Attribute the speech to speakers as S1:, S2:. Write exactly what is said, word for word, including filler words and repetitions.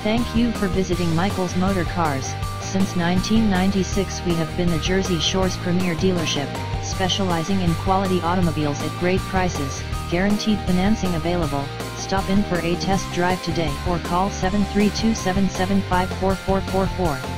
S1: Thank you for visiting Michael's Motor Cars. Since nineteen ninety-six we have been the Jersey Shore's premier dealership, specializing in quality automobiles at great prices, guaranteed financing available. Stop in for a test drive today or call seven three two seven seven five four four four four.